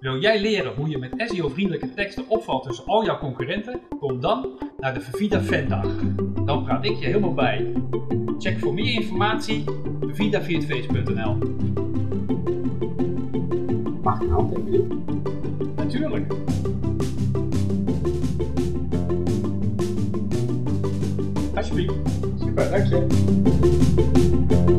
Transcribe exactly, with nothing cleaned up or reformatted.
Wil jij leren hoe je met S E O-vriendelijke teksten opvalt tussen al jouw concurrenten? Kom dan naar de Vervida Fandag. Dan praat ik je helemaal bij. Check voor meer informatie vervida via het face punt n l. Mag ik een handtekening? Natuurlijk. Alsjeblieft. Super, dank je.